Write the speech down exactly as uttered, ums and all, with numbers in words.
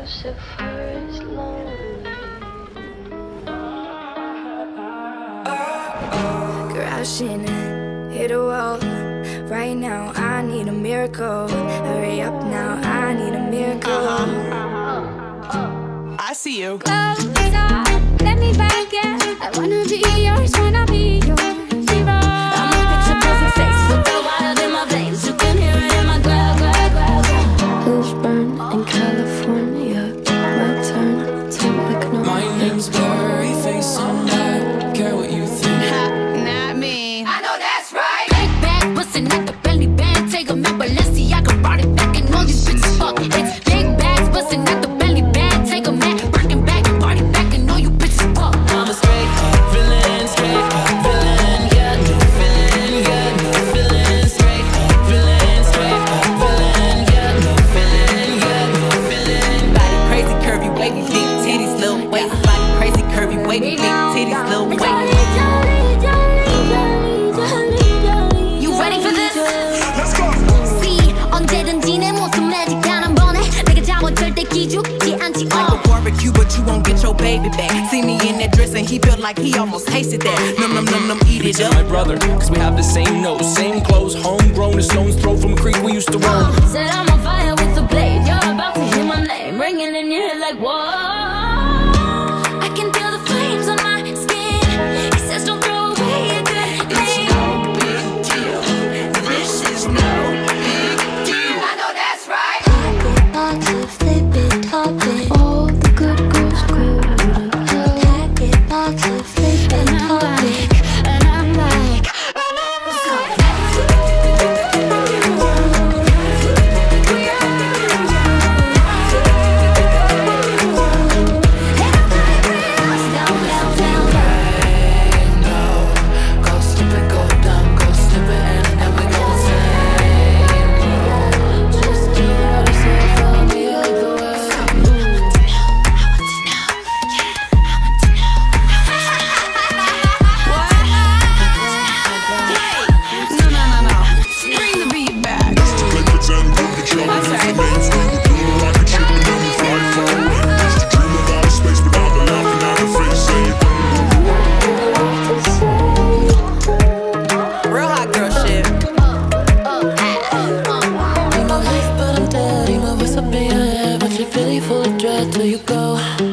Lucifer is lonely. Crashing, hit a wall. Right now, I need a miracle. Hurry up now, I need a miracle. Uh-huh. I see you. Close up, let me back in. I wanna be yours, wanna be yours. Zero. I'm a picture perfect face with the wild in my veins. You can hear it in my glow, glow, glow, glow. Hills burn in California. My turn to ignore. My name's Blurry Face on that. Care what you think. Not me. I know that's right. Big bag, bustin' at the belly band. Take a map, Balenciaga brought it back, and all these bitches fuck. It's big bags, bustin' at the belly band. Take a map, rockin' back, party back, and all you bitches fuck. I'm a straight villain, straight villain, yeah, no feeling, yeah, no feeling, straight villain, straight villain, yeah, no feeling, yeah, no feeling. Body crazy, curvy, wavy, big titties, little waist. Body crazy, curvy, wavy, big titties, little waist. You ready for this? Let's go. See, 언제든지 내 모습 매직 단한 번에 내가 잠을 절대 기죽지 않지. Like a barbecue, but you won't get your baby back. See me in that dress and he felt like he almost tasted that. Num num num num, eat it up. My brother, cause we have the same nose, same clothes, homegrown, a stone's throw from a creek we used to roam. Said I'm on fire with the blade. You're about to hear my name ringing in your head like whoa. I can feel the flames on my skin. He says don't throw away a good thing. It's no big deal. This is no big deal. I know that's right. Pack it, flip it, top it. All the good girls go to hell. Pack it, box it, flip it, top it. And I'm like, and I'm like, Go stupid, go dumb, go stupid, and then we go insane. just do what I say for me like the way. No, no, no, no. Bring the beat back. I'm sorry. Real hot girl shit. Ain't no life, but I'm dead. Ain't my voice up in your head, but you're really full of dread till you go.